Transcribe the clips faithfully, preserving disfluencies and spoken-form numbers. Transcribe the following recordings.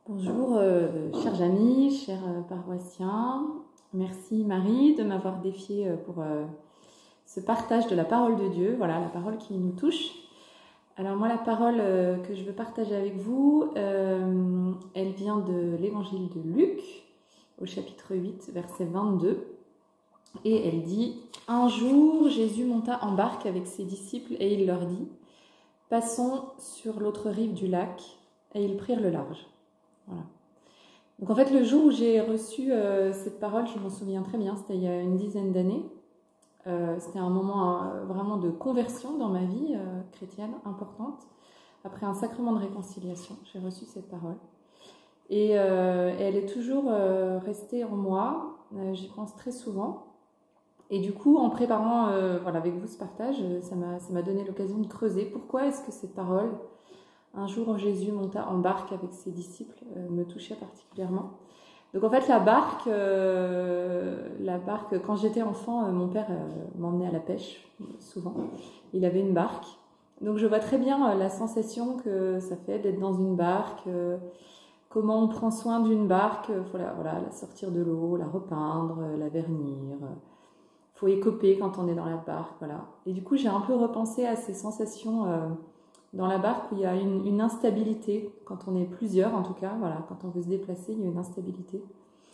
Bonjour, euh, chers amis, chers euh, paroissiens. Merci Marie de m'avoir défiée euh, pour euh, ce partage de la parole de Dieu, voilà, la parole qui nous touche. Alors moi, la parole euh, que je veux partager avec vous, euh, elle vient de l'évangile de Luc, au chapitre huit, verset vingt-deux. Et elle dit « Un jour, Jésus monta en barque avec ses disciples et il leur dit « Passons sur l'autre rive du lac » et ils prirent le large. » Voilà. Donc en fait, le jour où j'ai reçu euh, cette parole, je m'en souviens très bien, c'était il y a une dizaine d'années. Euh, c'était un moment euh, vraiment de conversion dans ma vie euh, chrétienne importante. Après un sacrement de réconciliation, j'ai reçu cette parole. Et, euh, et elle est toujours euh, restée en moi, euh, j'y pense très souvent. Et du coup, en préparant euh, voilà, avec vous ce partage, ça m'a, ça m'a donné l'occasion de creuser. Pourquoi est-ce que cette parole, un jour où Jésus monta en barque avec ses disciples, euh, me touchait particulièrement? Donc en fait, la barque, euh, la barque quand j'étais enfant, euh, mon père euh, m'emmenait à la pêche, souvent. Il avait une barque. Donc je vois très bien euh, la sensation que ça fait d'être dans une barque, euh, comment on prend soin d'une barque, il faut la, voilà, la sortir de l'eau, la repeindre, la vernir. Il faut écoper quand on est dans la barque, voilà. Et du coup, j'ai un peu repensé à ces sensations euh, dans la barque où il y a une, une instabilité, quand on est plusieurs en tout cas, voilà, quand on veut se déplacer, il y a une instabilité.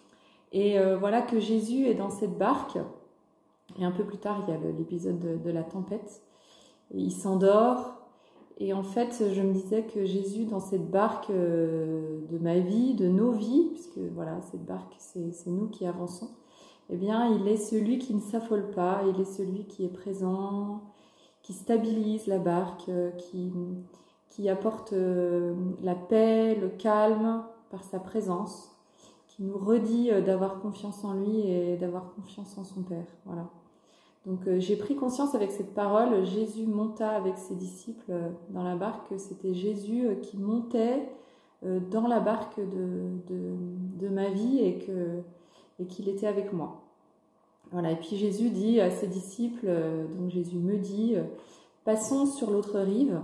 Et euh, voilà que Jésus est dans cette barque, et un peu plus tard, il y a l'épisode de, de la tempête, et il s'endort, et en fait, je me disais que Jésus, dans cette barque euh, de ma vie, de nos vies, puisque voilà, cette barque, c'est, c'est nous qui avançons, eh bien, il est celui qui ne s'affole pas, il est celui qui est présent, qui stabilise la barque, qui, qui apporte la paix, le calme par sa présence, qui nous redit d'avoir confiance en lui et d'avoir confiance en son Père. Voilà. Donc euh, j'ai pris conscience avec cette parole, Jésus monta avec ses disciples dans la barque, que c'était Jésus qui montait dans la barque de, de, de ma vie et que et qu'il était avec moi. Voilà. Et puis Jésus dit à ses disciples, euh, donc Jésus me dit, euh, passons sur l'autre rive.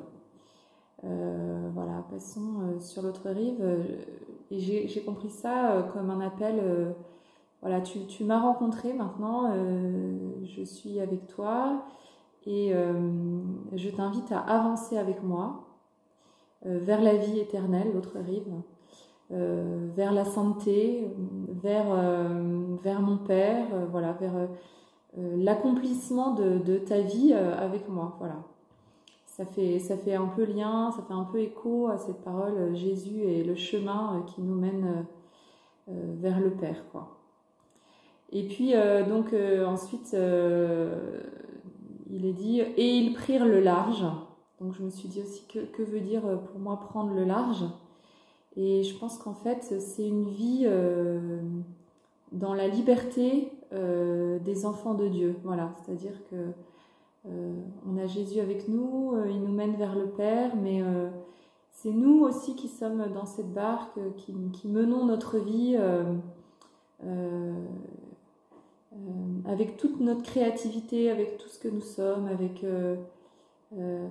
Euh, voilà, passons euh, sur l'autre rive. Euh, et j'ai, j'ai compris ça euh, comme un appel. Euh, voilà, tu, tu m'as rencontré maintenant, euh, je suis avec toi et euh, je t'invite à avancer avec moi euh, vers la vie éternelle, l'autre rive. Euh, vers la sainteté, vers, euh, vers mon Père, euh, voilà, vers euh, l'accomplissement de, de ta vie euh, avec moi. Voilà. Ça fait, ça fait un peu lien, ça fait un peu écho à cette parole, euh, Jésus est le chemin euh, qui nous mène euh, vers le Père, quoi. Et puis, euh, donc, euh, ensuite, euh, il est dit, et ils prirent le large. Donc, je me suis dit aussi, que, que veut dire pour moi prendre le large ? Et je pense qu'en fait, c'est une vie euh, dans la liberté euh, des enfants de Dieu. Voilà, c'est-à-dire que euh, on a Jésus avec nous, euh, il nous mène vers le Père, mais euh, c'est nous aussi qui sommes dans cette barque, qui, qui menons notre vie euh, euh, euh, avec toute notre créativité, avec tout ce que nous sommes, avec euh, euh,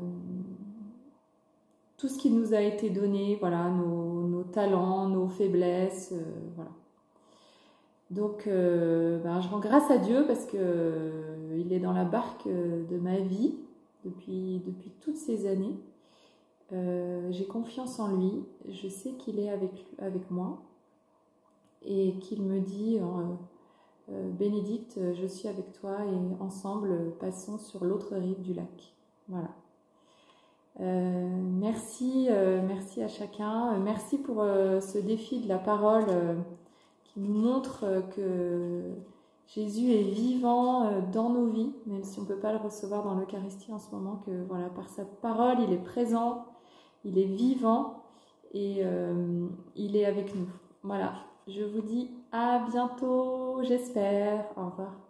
tout ce qui nous a été donné, voilà, nos, nos talents, nos faiblesses, euh, voilà. Donc, euh, ben, je rends grâce à Dieu parce que euh, il est dans la barque de ma vie depuis, depuis toutes ces années. Euh, j'ai confiance en lui, je sais qu'il est avec, avec moi et qu'il me dit euh, euh, Bénédicte, je suis avec toi et ensemble passons sur l'autre rive du lac. Voilà. Euh, merci, euh, merci à chacun. Euh, merci pour euh, ce défi de la parole euh, qui nous montre euh, que Jésus est vivant euh, dans nos vies, même si on ne peut pas le recevoir dans l'Eucharistie en ce moment, que voilà, par sa parole, il est présent, il est vivant et euh, il est avec nous. Voilà, je vous dis à bientôt, j'espère. Au revoir.